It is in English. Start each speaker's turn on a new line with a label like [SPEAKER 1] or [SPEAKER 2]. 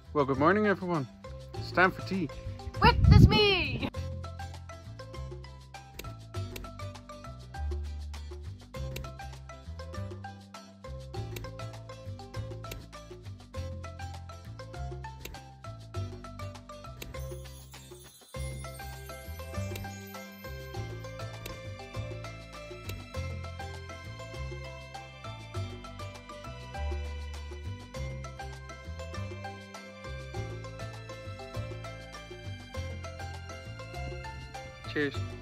[SPEAKER 1] Well, good morning, everyone. It's time for tea.
[SPEAKER 2] With the Smee!
[SPEAKER 1] Cheers.